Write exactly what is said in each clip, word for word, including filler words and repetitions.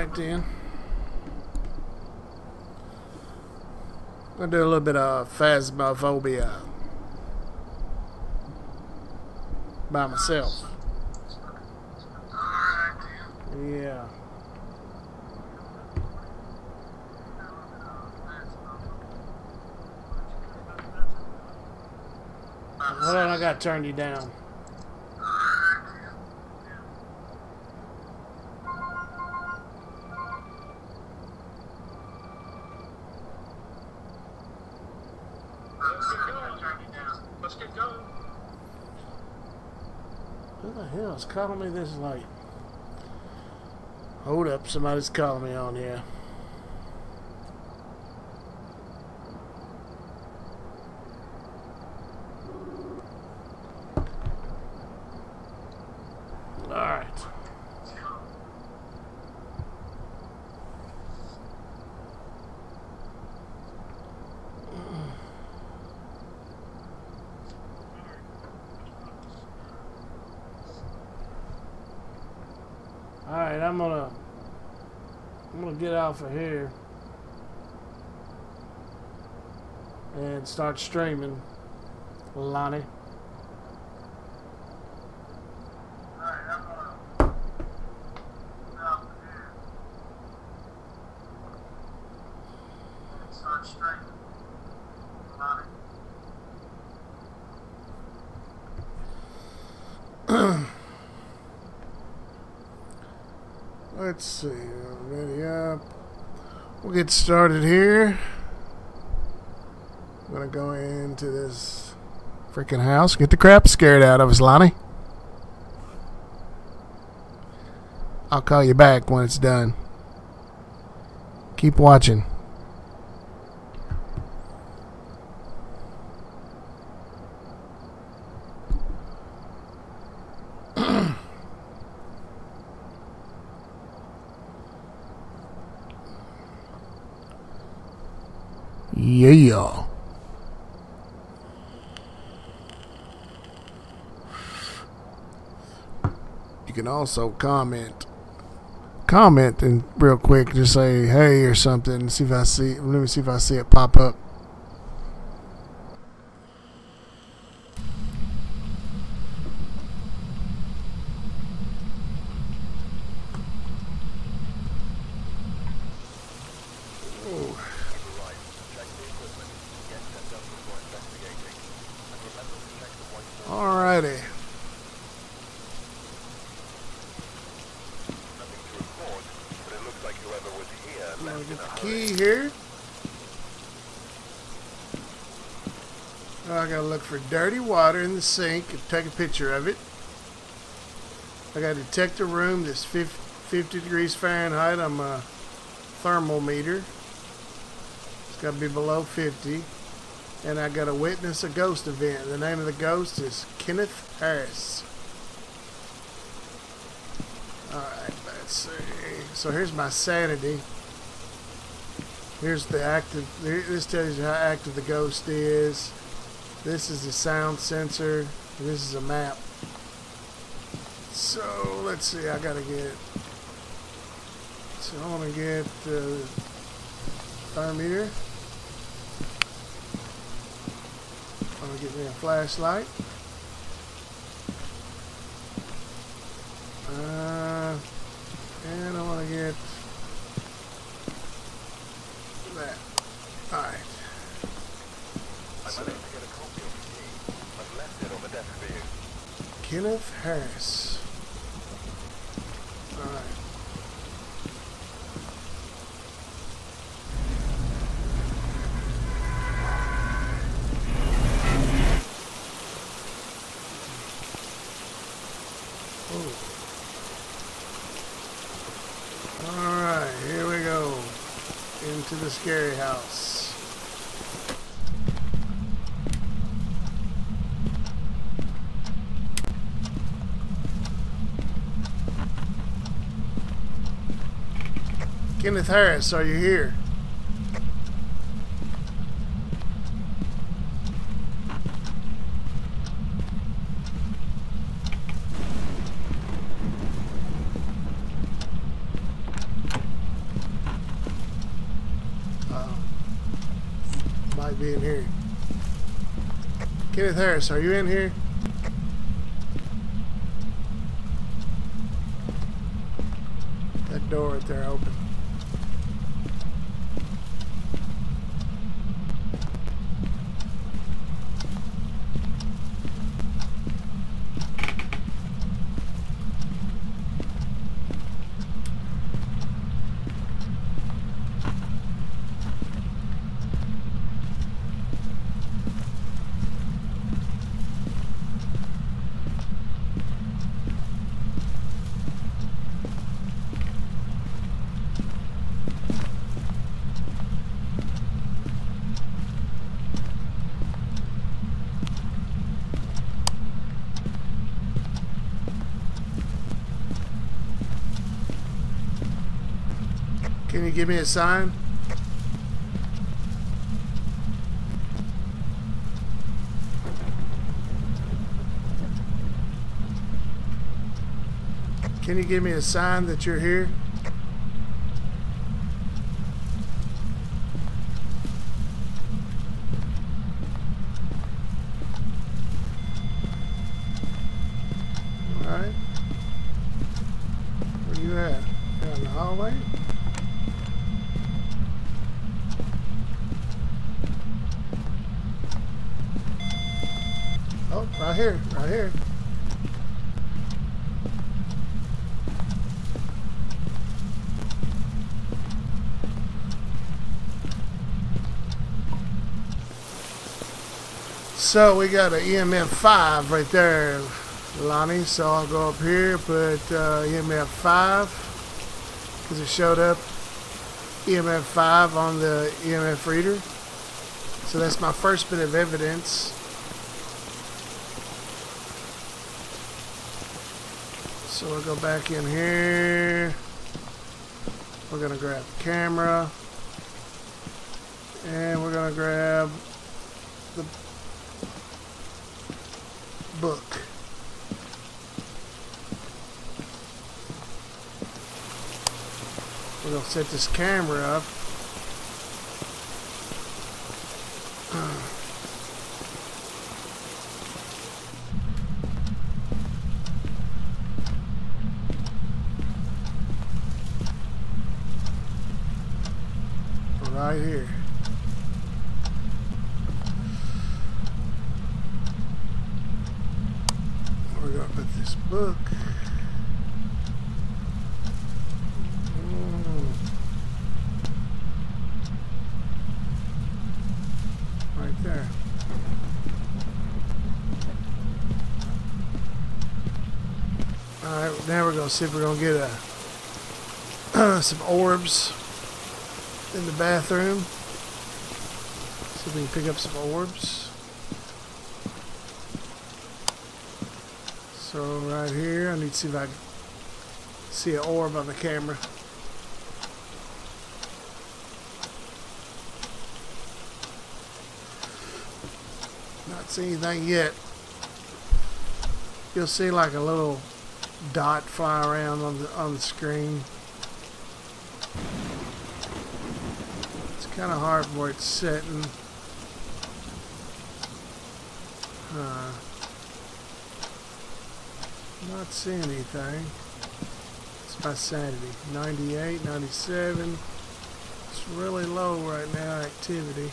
Alright then. I'm gonna do a little bit of Phasmophobia by myself. Yeah. Hold on, I gotta turn you down. Who the hell is calling me this late? Hold up, somebody's calling me on here. Alright. Alright, I'm gonna I'm gonna get off of here and start streaming, Lonnie. Alright, I'm gonna get off of here and start streaming, Lonnie. Let's see, ready up. We'll get started here. I'm gonna go into this freaking house. Get the crap scared out of us, Lonnie. I'll call you back when it's done. Keep watching. Yeah. You can also comment. Comment and real quick, just say hey or something. See if I see. Let me see if I see it pop up. Alrighty. I'm gonna get the key here. I gotta look for dirty water in the sink and take a picture of it. I gotta detect a room that's fifty degrees Fahrenheit on my thermal meter. It's gotta be below fifty. And I got to witness a ghost event. The name of the ghost is Kenneth Harris. Alright, let's see. So here's my sanity. Here's the active. This tells you how active the ghost is. This is the sound sensor. And this is a map. So let's see. I got to get. So I want to get the thermometer. I'm gonna get me a flashlight. Uh, and I want to get that. Alright. So, Kenneth Harris. Alright. Alright, here we go. Into the scary house. Kenneth Harris, are you here? might be in here. Kenneth Harris, are you in here? That door right there open. Can you give me a sign? Can you give me a sign that you're here? All right. Where you at? Down in the hallway? Oh, right here, right here. So we got an E M F five right there, Lonnie. So I'll go up here, put uh, E M F five, because it showed up E M F five on the E M F reader. So that's my first bit of evidence. So we'll go back in here. We're going to grab the camera. And we're going to grab the book. We're going to set this camera up. Right here. We're going to put this book. Mm. Right there. Alright, now we're going to see if we're going to get a, some orbs in the bathroom. See if we can pick up some orbs. So right here, I need to see if I can see an orb on the camera. Not see anything yet. You'll see like a little dot fly around on the on the screen. Kind of hard where it's sitting. Uh, not seeing anything. It's my sanity. ninety-eight, ninety-seven. It's really low right now, activity.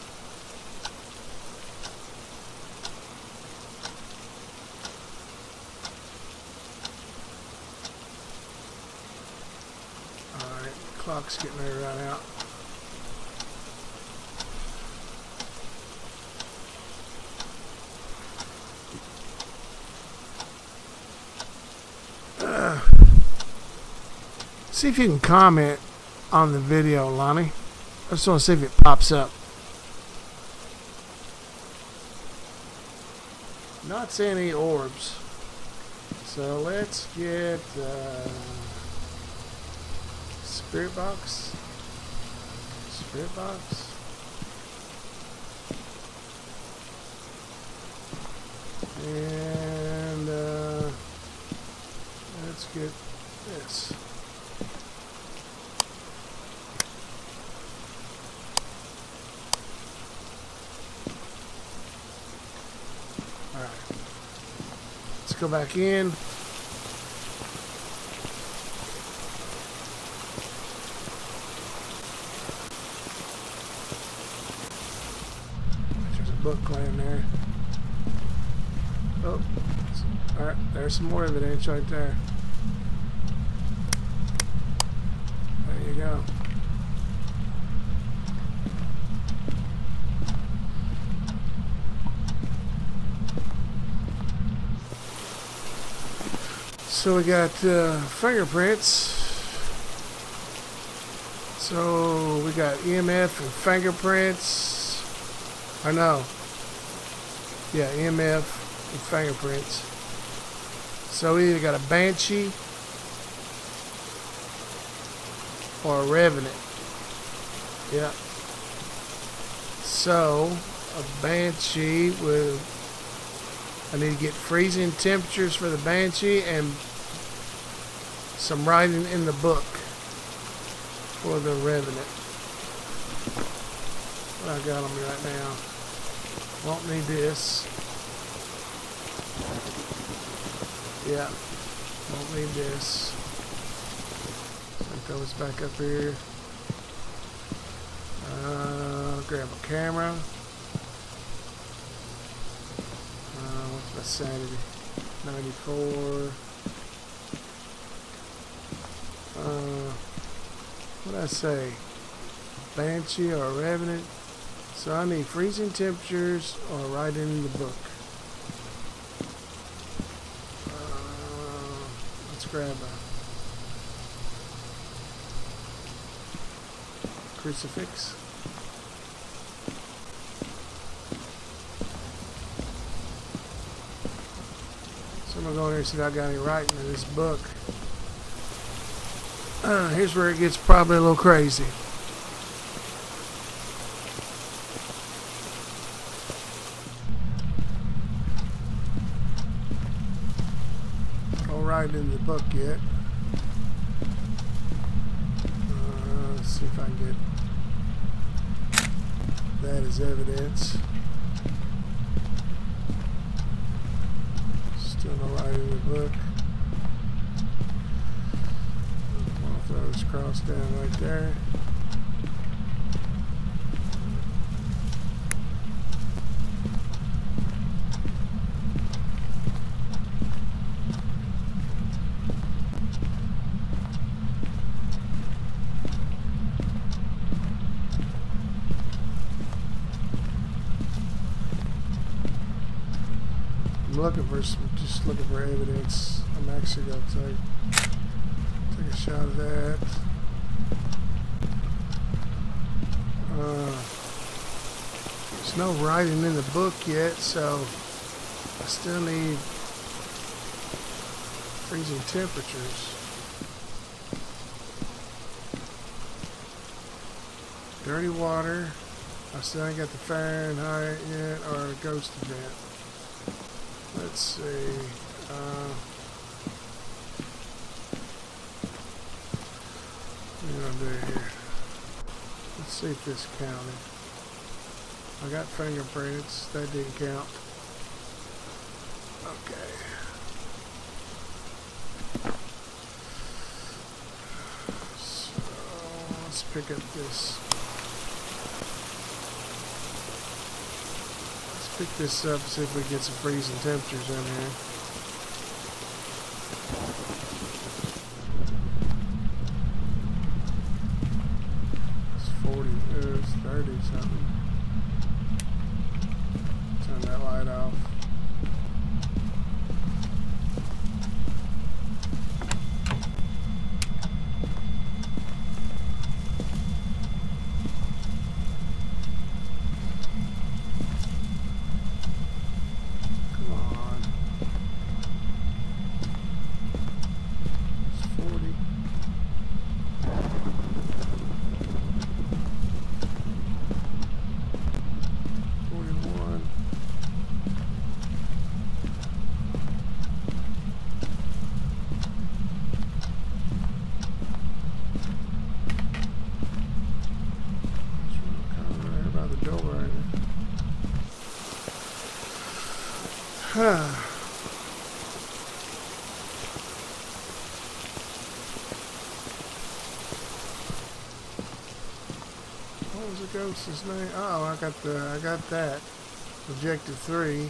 Alright, clock's getting ready to run out. See if you can comment on the video, Lonnie. I just want to see if it pops up. Not seeing any orbs. So let's get uh, Spirit Box. Spirit Box. And uh, let's get this. go back in. There's a book laying there. Oh, alright, there's some more evidence right there. There you go. So we got uh, fingerprints. So we got E M F and fingerprints. I know. Yeah, E M F. Fingerprints. So we either got a Banshee or a Revenant. Yeah. So a Banshee with, I need to get freezing temperatures for the Banshee and some writing in the book for the Revenant. What I got on me right now. Won't need this. Yeah, won't need this. So throw this back up here. Uh, grab a camera. Uh, what's my sanity? ninety-four. Uh, what did I say? Banshee or Revenant. So I need freezing temperatures or writing in the book. Grab a crucifix. So I'm gonna go in here and see if I got any writing in this book. Uh, here's where it gets probably a little crazy. In the book yet. Uh, let's see if I can get that as evidence. Still no writing in the book. I'll throw this cross down right there. Looking for some, just looking for evidence. I'm actually gonna take take a shot of that. Uh, there's no writing in the book yet, so I still need freezing temperatures. Dirty water. I still ain't got the Fahrenheit yet or a ghost event. Let's see. Uh, what are we gonna do here? Let's see if this counted. I got fingerprints. That didn't count. Okay. So let's pick up this. Pick this up and see if we get some freezing temperatures in here. It's forty, uh, it's thirty something. Turn that light off. What was the ghost's name? Oh, I got the I got that. Objective three.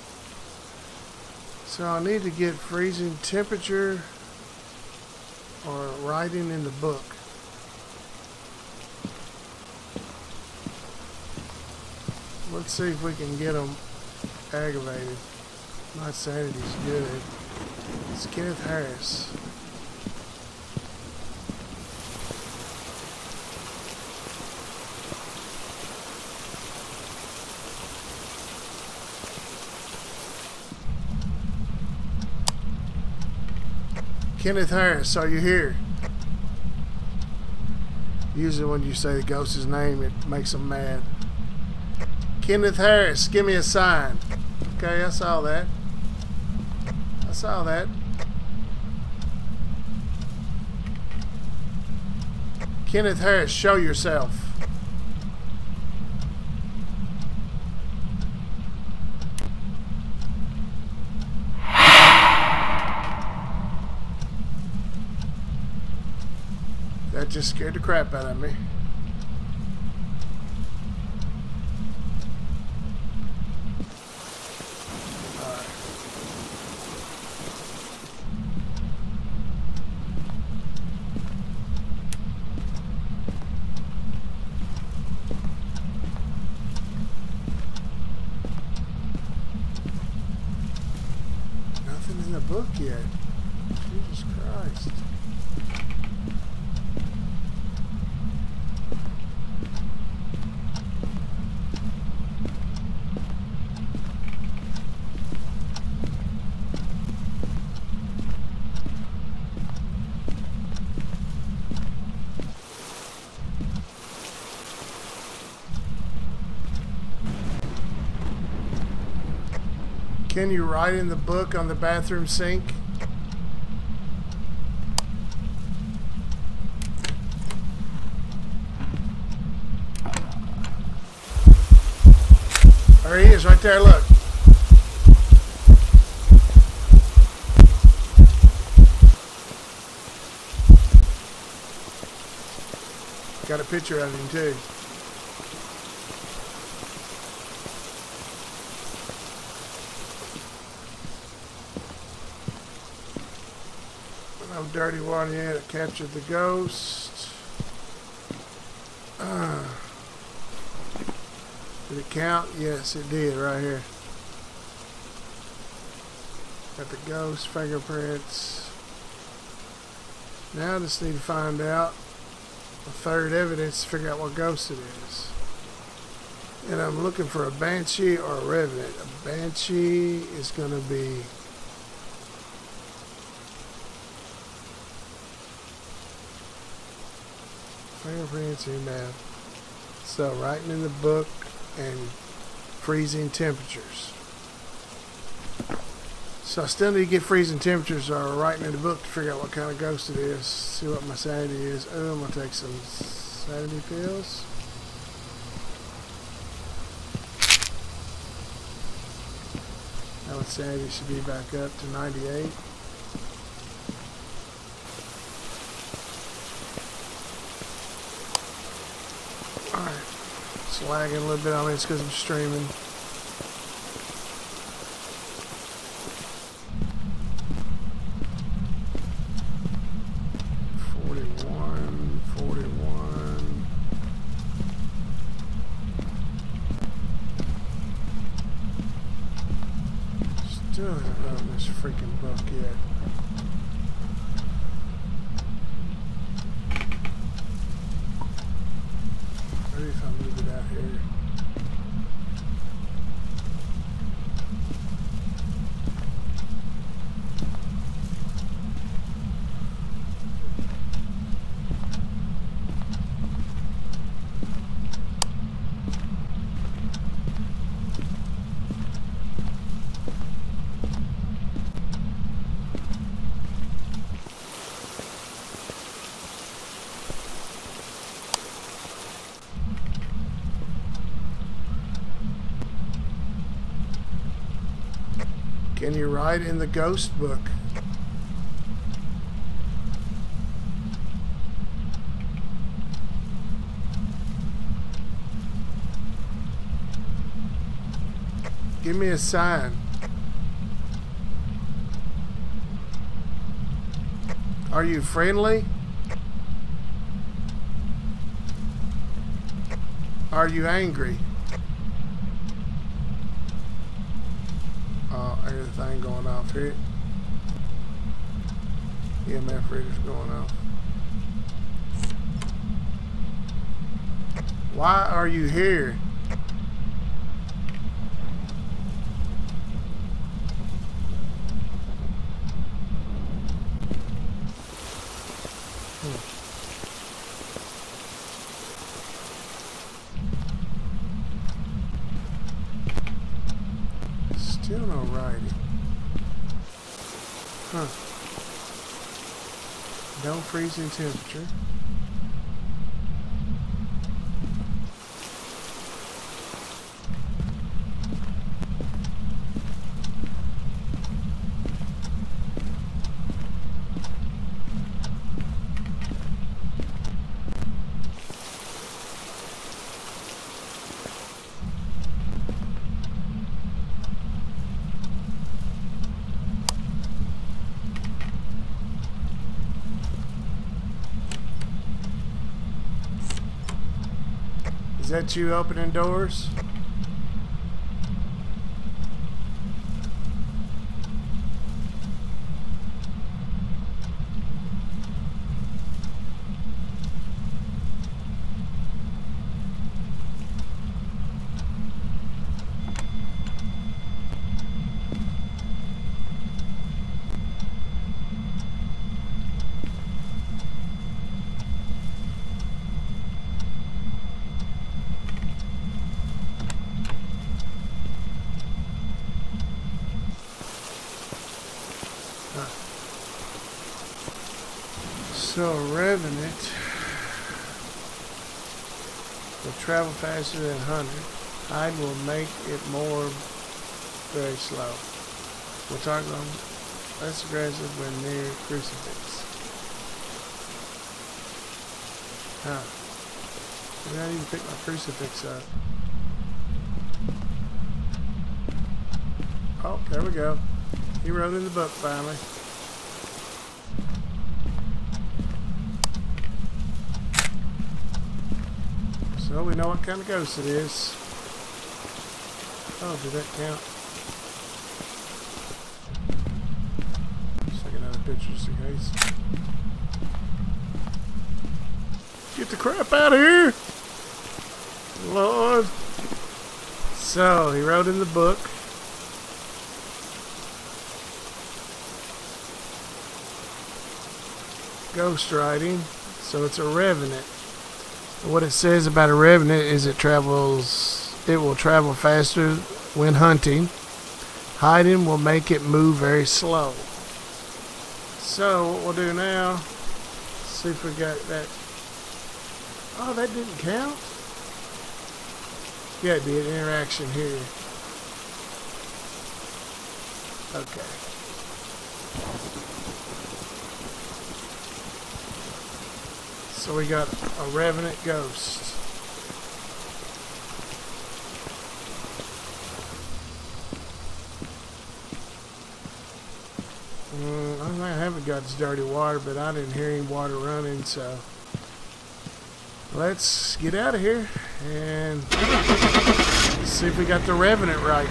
So I need to get freezing temperature or writing in the book. Let's see if we can get them aggravated. My sanity's good. It's Kenneth Harris. Kenneth Harris, are you here? Usually when you say the ghost's name, it makes them mad. Kenneth Harris, give me a sign. Okay, I saw that. I saw that. Kenneth Harris, show yourself. That just scared the crap out of me. Nothing in the book yet. Jesus Christ. Can you write in the book on the bathroom sink? There he is, right there, look. Got a picture of him too. No dirty water yet. I captured the ghost. Uh, did it count? Yes, it did right here. Got the ghost fingerprints. Now I just need to find out the third evidence to figure out what ghost it is. And I'm looking for a Banshee or a Revenant. A Banshee is going to be fingerprints in that. So writing in the book and freezing temperatures. So I still need to get freezing temperatures or writing in the book to figure out what kind of ghost it is. See what my sanity is. Oh, I'm going to take some sanity pills. Now my sanity should be back up to ninety-eight. Alright, it's lagging a little bit on me, it's because I'm streaming. forty-one, forty-one. Still haven't opened this freaking book yet. Maybe if I move it out here. Can you write in the ghost book? Give me a sign. Are you friendly? Are you angry? Oh, there's a thing going off here. E M F reader's going off. Why are you here? Still no writing. Huh. No freezing temperature. Is that you opening doors? So a Revenant will travel faster than one hundred. Hide will make it more very slow. We'll target them less aggressive when near crucifix. Huh. Maybe I need to pick my crucifix up. Oh, there we go. He wrote in the book finally. So we know what kind of ghost it is. Oh, did that count? Let's take another picture just in case. Get the crap out of here! Lord. So, he wrote in the book. Ghost writing. So it's a Revenant. What it says about a Revenant is it travels, it will travel faster when hunting. Hiding will make it move very slow. So what we'll do now, see if we got that. Oh, that didn't count? Yeah, it'd be an interaction here. Okay. So we got a Revenant ghost. Mm, I think I haven't got his dirty water, but I didn't hear any water running, so let's get out of here and see if we got the Revenant right.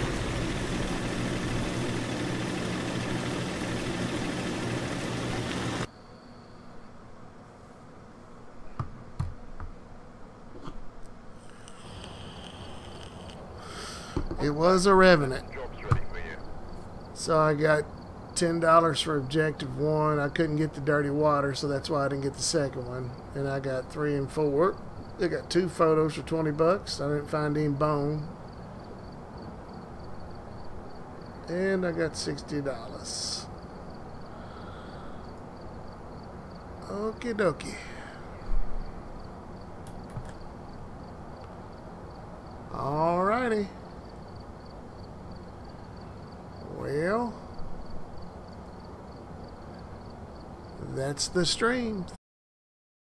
It was a Revenant. So I got ten dollars for objective one. I couldn't get the dirty water, so that's why I didn't get the second one. And I got three and four. I got two photos for twenty bucks. I didn't find any bone. And I got sixty dollars. Okie dokie. Alrighty. Well, that's the stream.